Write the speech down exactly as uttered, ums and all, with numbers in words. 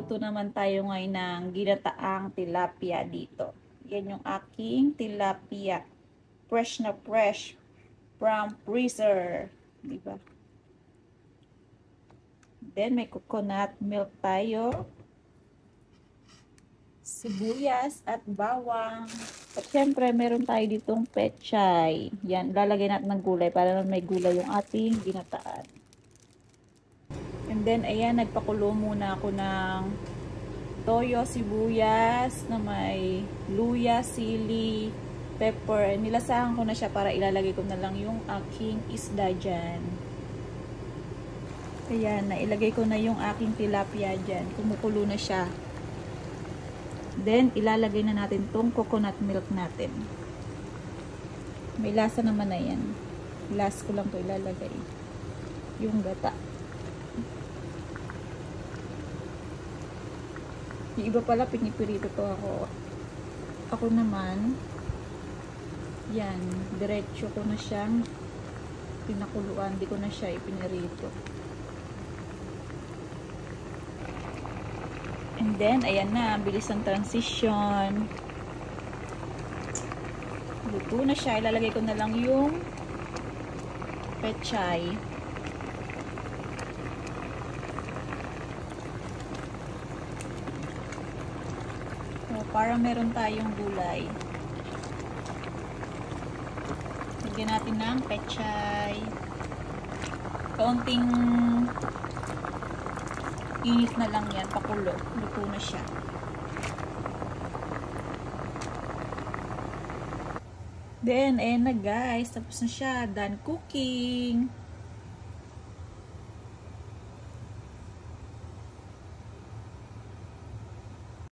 Magluluto naman tayo ngayon ng ginataang tilapia dito. Yan yung aking tilapia. Fresh na fresh from freezer. Diba? Then may coconut milk tayo. Sibuyas at bawang. At syempre meron tayo ditong pechay. Yan, lalagay natin ng gulay para naman may gulay yung ating ginataan. And then, ayan, nagpakulo muna ako ng toyo, sibuyas, na may luya, sili, pepper. Nilasahan ko na siya para ilalagay ko na lang yung aking isda dyan. Ayan, nailagay ko na yung aking tilapia dyan. Kumukulo na siya. Then, ilalagay na natin tong coconut milk natin. May lasa naman na yan. Last ko lang to ilalagay. Yung gata. Yung iba pala, pinipirito to ako. Ako naman, yan, diretso ko na siyang pinakuluan. Di ko na siya ipinirito. And then, ayan na, bilis ang transition. Luto na siya. Ilalagay ko na lang yung pechay. So, para meron tayong gulay. Lagyan natin ng pechay. Kaunting init na lang yan, pakulo. Luto na siya. Then, ayan na guys. Tapos na siya. Done cooking.